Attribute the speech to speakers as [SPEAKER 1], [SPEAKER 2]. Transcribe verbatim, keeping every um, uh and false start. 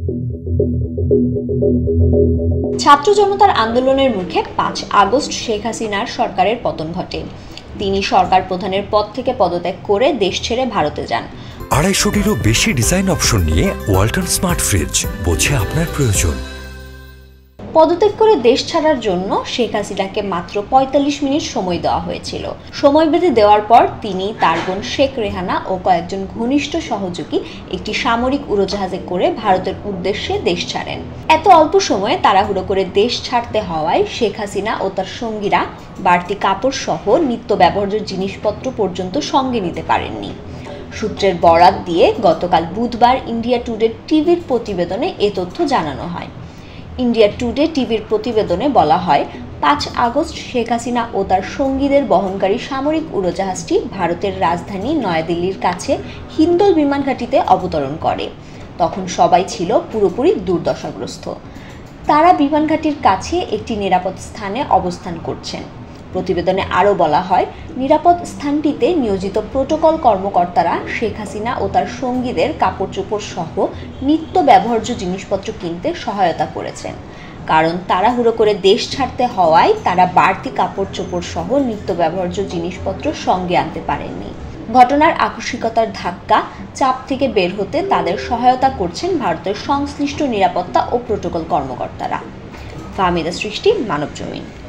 [SPEAKER 1] ছাত্র জনতার আন্দোলনের মুখে পাঁচ আগস্ট শেখ হাসিনার সরকারের পতন ঘটে। তিনি সরকার প্রধানের পদ থেকে পদত্যাগ করে দেশ ছেড়ে ভারতে যান।
[SPEAKER 2] আড়াইশোটিরও বেশি ডিজাইন অপশন নিয়ে ওয়ালটন স্মার্ট ফ্রিজ, বোঝে আপনার প্রয়োজন।
[SPEAKER 1] পদত্যাগ করে দেশ ছাড়ার জন্য শেখ হাসিনাকে মাত্র পঁয়তাল্লিশ মিনিট সময় দেওয়া হয়েছিল। সময় বেঁধে দেওয়ার পর তিনি, তার বোন শেখ রেহানা ও কয়েকজন ঘনিষ্ঠ সহযোগী একটি সামরিক উড়োজাহাজে করে ভারতের উদ্দেশ্যে দেশ ছাড়েন। এত অল্প সময়ে তাড়াহুড়ো করে দেশ ছাড়তে হওয়ায় শেখ হাসিনা ও তার সঙ্গীরা বাড়তি কাপড় সহ নিত্য ব্যবহার্য জিনিসপত্র পর্যন্ত সঙ্গে নিতে পারেননি। সূত্রের বরাত দিয়ে গতকাল বুধবার ইন্ডিয়া টুডে টিভির প্রতিবেদনে এ তথ্য জানানো হয়। ইন্ডিয়া টুডে টিভির প্রতিবেদনে বলা হয়, পাঁচ আগস্ট শেখ হাসিনা ও তার সঙ্গীদের বহনকারী সামরিক উড়োজাহাজটি ভারতের রাজধানী নয়াদিল্লির কাছে হিন্দল বিমান ঘাঁটিতে অবতরণ করে। তখন সবাই ছিল পুরোপুরি দুর্দশাগ্রস্ত। তারা বিমান ঘাঁটির কাছে একটি নিরাপদ স্থানে অবস্থান করছেন। প্রতিবেদনে আরও বলা হয়, নিরাপদ স্থানটিতে নিয়োজিত প্রোটোকল কর্মকর্তারা শেখ হাসিনা ও তার সঙ্গীদের কাপড় চোপড় সহ নিত্য ব্যবহার্য জিনিসপত্র কিনতে সহায়তা করেছেন। কারণ তাড়াহুড়ো করে দেশ ছাড়তে হওয়ায় তারা বাড়তি কাপড় চোপড় সহ নিত্য ব্যবহার্য জিনিসপত্র সঙ্গে আনতে পারেননি। ঘটনার আকস্মিকতার ধাক্কা চাপ থেকে বের হতে তাদের সহায়তা করছেন ভারতের সংশ্লিষ্ট নিরাপত্তা ও প্রোটোকল কর্মকর্তারা। ফাহমিদা সৃষ্টি, মানবজমিন।